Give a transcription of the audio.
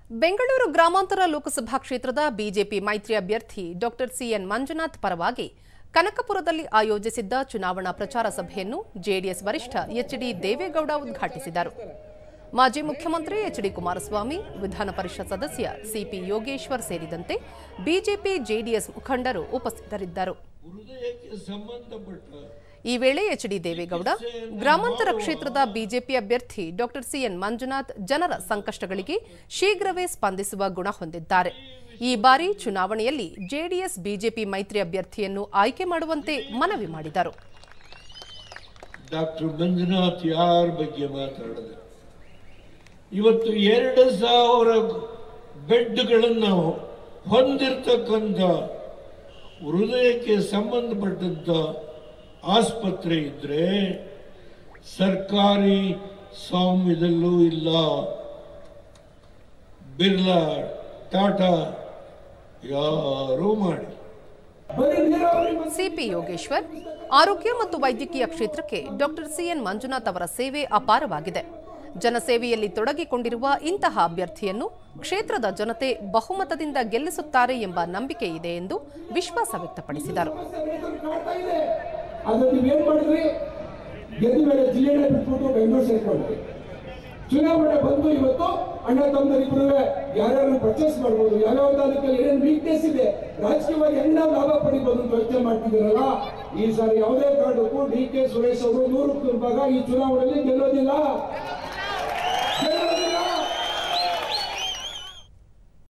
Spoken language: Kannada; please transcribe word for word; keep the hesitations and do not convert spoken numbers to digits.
ಬೆಂಗಳೂರು ಗ್ರಾಮಾಂತರ ಲೋಕಸಭಾ ಕ್ಷೇತ್ರದ ಬಿಜೆಪಿ ಮೈತ್ರಿ ಅಭ್ಯರ್ಥಿ ಡಾಕ್ಟರ್ ಸಿಎನ್ ಮಂಜುನಾಥ್ ಪರವಾಗಿ ಕನಕಪುರದಲ್ಲಿ ಆಯೋಜಿಸಿದ್ದ ಚುನಾವಣಾ ಪ್ರಚಾರ ಸಭೆಯನ್ನು ಜೆಡಿಎಸ್ ವರಿಷ್ಠ ಎಚ್ಡಿ ದೇವೇಗೌಡ ಉದ್ಘಾಟಿಸಿದರು. ಮಾಜಿ ಮುಖ್ಯಮಂತ್ರಿ ಎಚ್ಡಿ ಕುಮಾರಸ್ವಾಮಿ, ವಿಧಾನ ಪರಿಷತ್ ಸದಸ್ಯ ಸಿಪಿ ಯೋಗೇಶ್ವರ್ ಸೇರಿದಂತೆ ಬಿಜೆಪಿ ಜೆಡಿಎಸ್ ಮುಖಂಡರು ಉಪಸ್ಥಿತರಿದ್ದರು. ಈ ವೇಳೆ ಎಚ್ಡಿ ದೇವೇಗೌಡ ಗ್ರಾಮಾಂತರ ಕ್ಷೇತ್ರದ ಬಿಜೆಪಿ ಅಭ್ಯರ್ಥಿ ಡಾಕ್ಟರ್ ಸಿಎನ್ ಮಂಜುನಾಥ್ ಜನರ ಸಂಕಷ್ಟಗಳಿಗೆ ಶೀಘ್ರವೇ ಸ್ಪಂದಿಸುವ ಗುಣ ಹೊಂದಿದ್ದಾರೆ. ಈ ಬಾರಿ ಚುನಾವಣೆಯಲ್ಲಿ ಜೆಡಿಎಸ್ ಬಿಜೆಪಿ ಮೈತ್ರಿ ಅಭ್ಯರ್ಥಿಯನ್ನು ಆಯ್ಕೆ ಮಾಡುವಂತೆ ಮನವಿ ಮಾಡಿದರು. ಡಾಕ್ಟರ್ ಮಂಜುನಾಥ್ ಯಾರ ಬಗ್ಗೆ ಮಾತಾಡಿದೆ? ಇವತ್ತು ಎರಡು ಸಾವಿರ ಬೆಡ್ಗಳನ್ನು ಹೊಂದಿರತಕ್ಕಂಥ ಹೃದಯಕ್ಕೆ ಸಂಬಂಧಪಟ್ಟಂತ ಆಸ್ಪತ್ರೆ ಇದ್ರೆ ಸರ್ಕಾರಿ ಸ್ವಾಮ್ಯದಲ್ಲೂ ಇಲ್ಲ. ಬಿರ್ಲಾ, ಟಾಟಾ ಯಾರೂ ಮಾಡಿ. ಸಿಪಿ ಯೋಗೇಶ್ವರ್, ಆರೋಗ್ಯ ಮತ್ತು ವೈದ್ಯಕೀಯ ಕ್ಷೇತ್ರಕ್ಕೆ ಡಾಕ್ಟರ್ ಸಿಎನ್ ಮಂಜುನಾಥ್ ಅವರ ಸೇವೆ ಅಪಾರವಾಗಿದೆ. ಜನಸೇವೆಯಲ್ಲಿ ತೊಡಗಿಕೊಂಡಿರುವ ಇಂತಹ ಅಭ್ಯರ್ಥಿಯನ್ನು ಕ್ಷೇತ್ರದ ಜನತೆ ಬಹುಮತದಿಂದ ಗೆಲ್ಲಿಸುತ್ತಾರೆ ಎಂಬ ನಂಬಿಕೆ ಇದೆ ಎಂದು ವಿಶ್ವಾಸ ವ್ಯಕ್ತಪಡಿಸಿದರು. ಚುನಾವಣೆ ಬಂದು ಇವತ್ತು ಅಣ್ಣ ತಮ್ಮದಿಬ್ಬರು ಯಾರ್ಯಾರು ಪರ್ಚೇಸ್ ಮಾಡಬಹುದು, ಯಾವ್ಯಾವ ತಾಲೂಕಲ್ಲಿ ಏನೇನು ವೀಕ್ನೆಸ್ ಇದೆ, ರಾಜಕೀಯವಾಗಿ ಹೆಂಗ ಲಾಭ ಪಡಿಬಹುದು ಅಂತ ಯೋಚನೆ ಮಾಡ್ತಿದ್ದೀರಲ್ಲ. ಈ ಸಾರಿ ಯಾವುದೇ ಕಾರಣಕ್ಕೂ ಡಿ ಕೆ ಸುರೇಶ್ ಅವರು ನೂರಕ್ಕೂ ಭಾಗ ಈ ಚುನಾವಣೆಯಲ್ಲಿ ಗೆಲ್ಲೋದಿಲ್ಲ.